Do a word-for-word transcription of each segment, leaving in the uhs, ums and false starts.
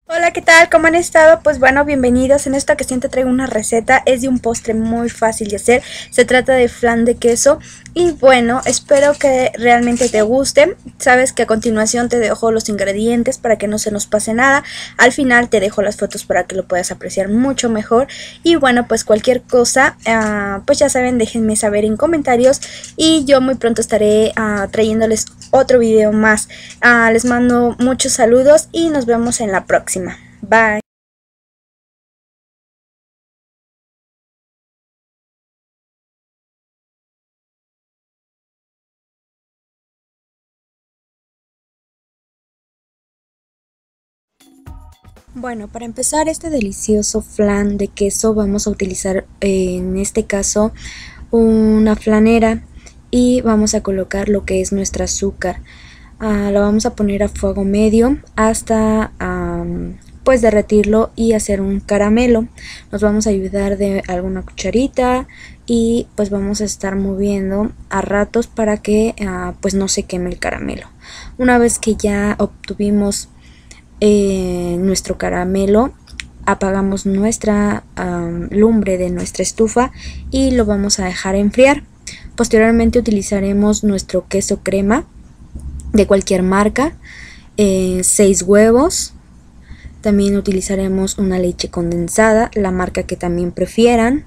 Hola, ¿qué tal? ¿Cómo han estado? Pues bueno, bienvenidos. En esta ocasión te traigo una receta. Es de un postre muy fácil de hacer. Se trata de flan de queso. Y bueno, espero que realmente te guste. Sabes que a continuación te dejo los ingredientes para que no se nos pase nada. Al final te dejo las fotos para que lo puedas apreciar mucho mejor. Y bueno, pues cualquier cosa, uh, pues ya saben, déjenme saber en comentarios. Y yo muy pronto estaré uh, trayéndoles otro video más. Uh, les mando muchos saludos y nos vemos en la próxima. Bye. Bueno, para empezar este delicioso flan de queso vamos a utilizar eh, en este caso una flanera y vamos a colocar lo que es nuestro azúcar. Uh, la vamos a poner a fuego medio hasta um, pues derretirlo y hacer un caramelo. Nos vamos a ayudar de alguna cucharita y pues vamos a estar moviendo a ratos para que uh, pues no se queme el caramelo. Una vez que ya obtuvimos eh, nuestro caramelo, apagamos nuestra um, lumbre de nuestra estufa y lo vamos a dejar enfriar. Posteriormente utilizaremos nuestro queso crema de cualquier marca, eh, seis huevos, también utilizaremos una leche condensada, la marca que también prefieran.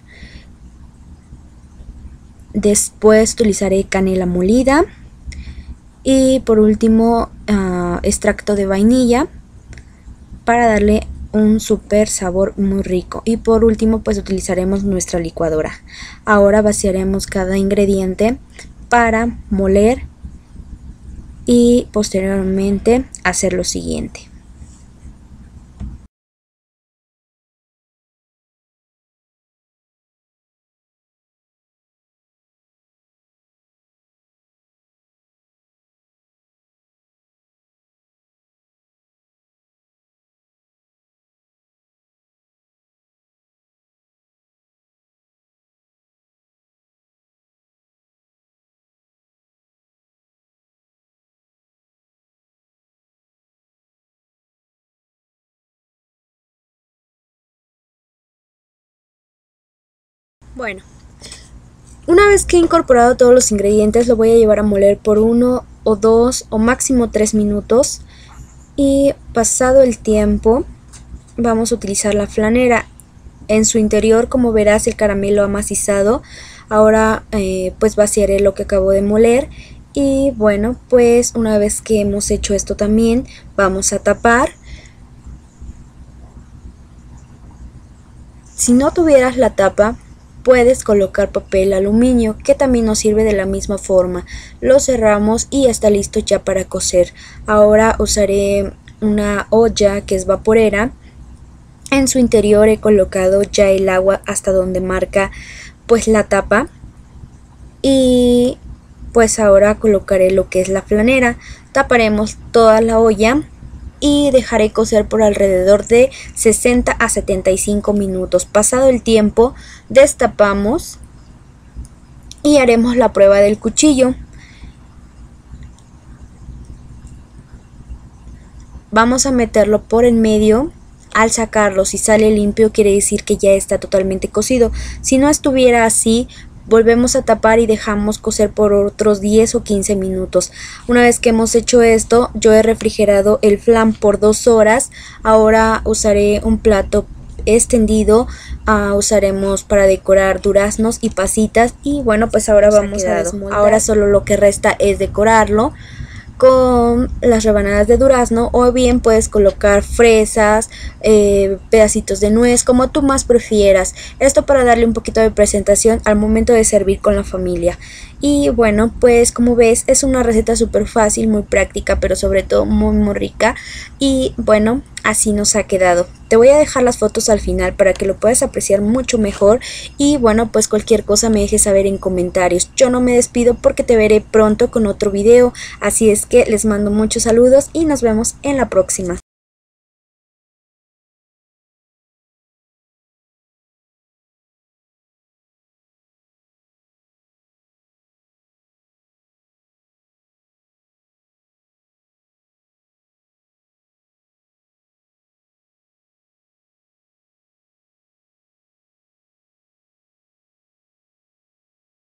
Después utilizaré canela molida y por último uh, extracto de vainilla para darle un súper sabor muy rico. Y por último pues utilizaremos nuestra licuadora. Ahora vaciaremos cada ingrediente para moler y posteriormente hacer lo siguiente. Bueno, una vez que he incorporado todos los ingredientes lo voy a llevar a moler por uno o dos o máximo tres minutos y pasado el tiempo vamos a utilizar la flanera. En su interior, como verás, el caramelo amacizado. Ahora eh, pues vaciaré lo que acabo de moler y bueno, pues una vez que hemos hecho esto también vamos a tapar. Si no tuvieras la tapa, puedes colocar papel aluminio que también nos sirve de la misma forma. Lo cerramos y está listo ya para cocer. Ahora usaré una olla que es vaporera. En su interior he colocado ya el agua hasta donde marca pues la tapa. Y pues ahora colocaré lo que es la flanera. Taparemos toda la olla y dejaré cocer por alrededor de sesenta a setenta y cinco minutos. Pasado el tiempo, destapamos y haremos la prueba del cuchillo. Vamos a meterlo por el medio. Al sacarlo, si sale limpio, quiere decir que ya está totalmente cocido. Si no estuviera así, volvemos a tapar y dejamos cocer por otros diez o quince minutos. Una vez que hemos hecho esto, yo he refrigerado el flan por dos horas. Ahora usaré un plato extendido, uh, usaremos para decorar duraznos y pasitas. Y bueno, pues ahora vamos a desmoldar. Ahora solo lo que resta es decorarlo con las rebanadas de durazno, o bien puedes colocar fresas, eh, pedacitos de nuez, como tú más prefieras. Esto para darle un poquito de presentación al momento de servir con la familia. Y bueno, pues como ves, es una receta súper fácil, muy práctica, pero sobre todo muy muy rica. Y bueno, así nos ha quedado. Te voy a dejar las fotos al final para que lo puedas apreciar mucho mejor. Y bueno, pues cualquier cosa me dejes saber en comentarios. Yo no me despido porque te veré pronto con otro video. Así es que les mando muchos saludos y nos vemos en la próxima.